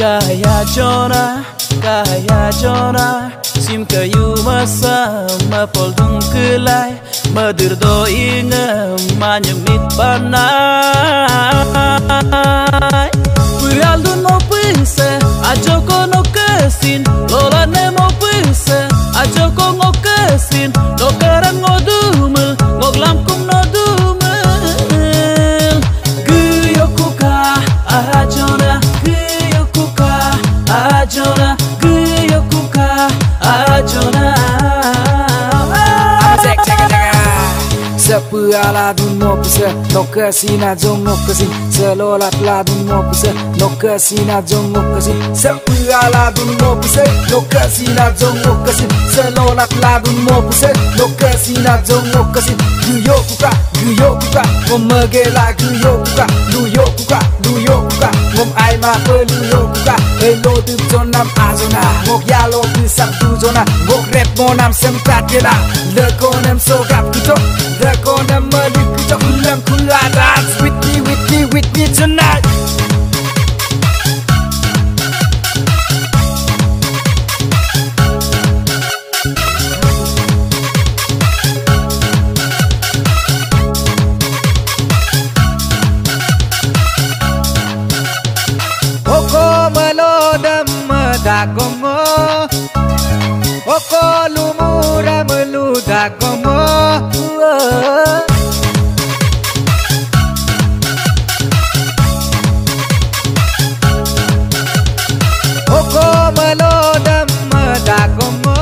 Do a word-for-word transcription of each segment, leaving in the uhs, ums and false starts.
Kaya Jona, kaya Jona, sim kayu masa mapol dung kelai, madir do inga manyemit panai. Puyal dun mo pise, ajoko no kesin, lola ne mo pise, ajoko ngo kesin, no karang ngo dumel, ngo glam kum no dumel. Guyokuka, ah Jona. Jona, Guyokuka, ah Jona. Cek cek cek. Sepuala dun mo pise, no kesina jong no kesin. Selolat la dun mo pise, no kesina jong no kesin. Sepuala dun mo pise, no kesina jong no kesin. Selolat la dun mo pise, no kesina jong no kesin. Guyokuka, Guyokuka, ngom megela Guyokuka, Guyokuka, Guyokuka, ngom ai ma pe Guyokuka. Hello từ cho nam Azona, ngok yalo từ sắp tu zona, ngok rap mo nam sem tat gela. Le con em so gap kuto, le con em mơ đi kuto, kulam kula dance with me, with me, with me tonight. Dagomo, oko lumura melu dagomo. Oko melodam dagomo,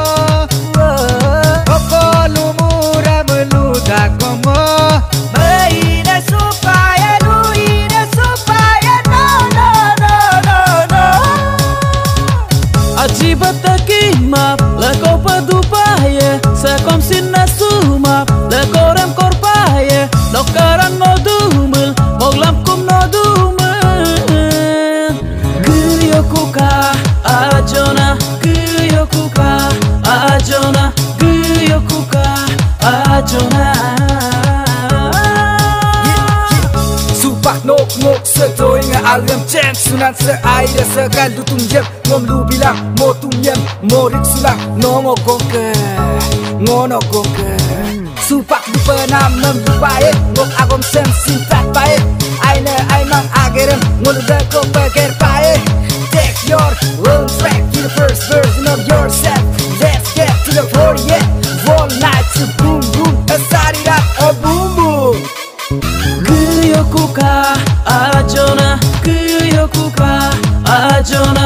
oko lumura melu dagomo. Maina supaya luina supaya no no no no no. Ajibat takimap, leko padupaye, sekom sinna sumap, leko rem korpaye, nokaran no dumel, moglam kum no dumel. Guyokuka, ah Jona, Guyokuka, ah Jona, Guyokuka, ah Jona. Nok nok setoi nga alam chen sunan se aire se kal du tum yem ngom lu bilang mo tum yem mo rik sulang no ngo konke ngono konke supak di penam nem du bae ngok agom sem sintat bae aine aimang agerem ngol de ko peker bae. Take your own track to the first version of yourself. Let's get to the party, yeah. All night to boom boom, a start it up, a boom boom. Guyokuka, ah Jona, Guyokuka, ah Jona.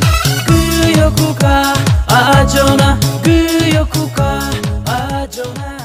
Guyokuka, ah Jona, Guyokuka, ah Jona.